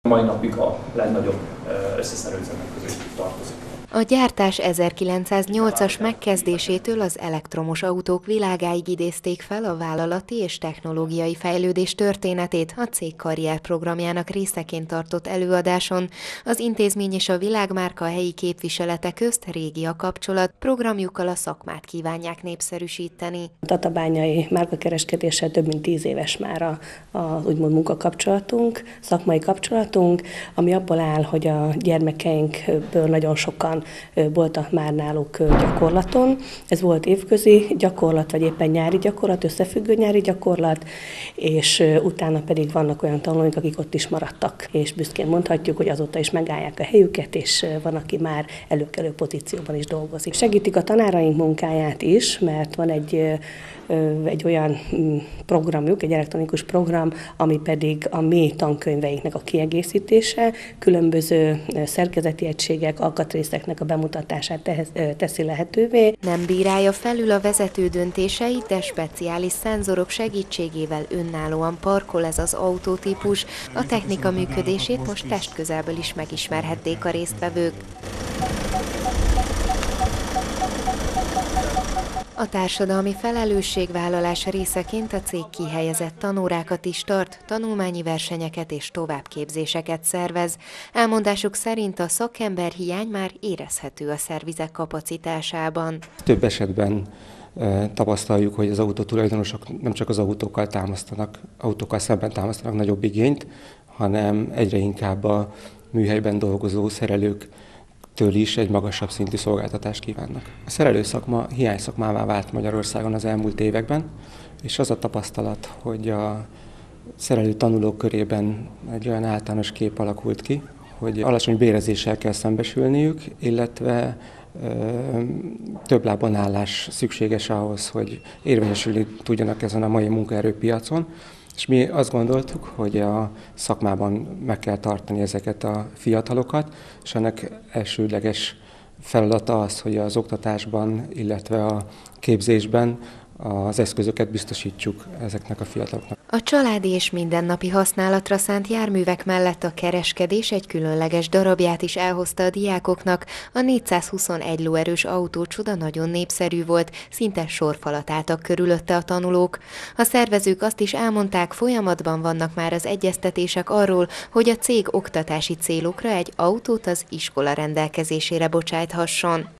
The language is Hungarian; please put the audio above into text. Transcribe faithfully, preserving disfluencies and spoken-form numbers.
Mai napig a legnagyobb összeszerelőzenek közé tartozik. A gyártás ezerkilencszáznyolcas megkezdésétől az elektromos autók világáig idézték fel a vállalati és technológiai fejlődés történetét a cég karrierprogramjának részeként tartott előadáson. Az intézmény és a világmárka helyi képviselete közt régi a kapcsolat, programjukkal a szakmát kívánják népszerűsíteni. A tatabányai márkakereskedéssel több mint tíz éves már az úgymond munkakapcsolatunk, szakmai kapcsolatunk, ami abból áll, hogy a gyermekeinkből nagyon sokan voltak már náluk gyakorlaton. Ez volt évközi gyakorlat, vagy éppen nyári gyakorlat, összefüggő nyári gyakorlat, és utána pedig vannak olyan tanulóink, akik ott is maradtak. És büszkén mondhatjuk, hogy azóta is megállják a helyüket, és van, aki már előkelő pozícióban is dolgozik. Segítik a tanáraink munkáját is, mert van egy, egy olyan programjuk, egy elektronikus program, ami pedig a mi tankönyveinknek a kiegészítése, különböző szerkezeti egységek, alkatrészek a bemutatását teszi lehetővé. Nem bírálja felül a vezető döntéseit, de speciális szenzorok segítségével önállóan parkol ez az autótípus. A technika működését most testközelből is megismerhették a résztvevők. A társadalmi felelősségvállalás részeként a cég kihelyezett tanórákat is tart, tanulmányi versenyeket és továbbképzéseket szervez. Elmondásuk szerint a szakemberhiány már érezhető a szervizek kapacitásában. Több esetben e, tapasztaljuk, hogy az autótulajdonosok nem csak az autókkal támasztanak, autókkal szemben támasztanak nagyobb igényt, hanem egyre inkább a műhelyben dolgozó szerelők től is egy magasabb szintű szolgáltatást kívánnak. A szerelőszakma hiányszakmává vált Magyarországon az elmúlt években, és az a tapasztalat, hogy a szerelő tanulók körében egy olyan általános kép alakult ki, hogy alacsony bérezéssel kell szembesülniük, illetve ö, több lábon állás szükséges ahhoz, hogy érvényesülni tudjanak ezen a mai munkaerőpiacon. És mi azt gondoltuk, hogy a szakmában meg kell tartani ezeket a fiatalokat, és ennek elsődleges feladata az, hogy az oktatásban, illetve a képzésben az eszközöket biztosítsuk ezeknek a fiataloknak. A családi és mindennapi használatra szánt járművek mellett a kereskedés egy különleges darabját is elhozta a diákoknak. A négyszázhuszonegy lóerős autócsoda nagyon népszerű volt, szinte sorfalat álltak körülötte a tanulók. A szervezők azt is elmondták, folyamatban vannak már az egyeztetések arról, hogy a cég oktatási célokra egy autót az iskola rendelkezésére bocsájthasson.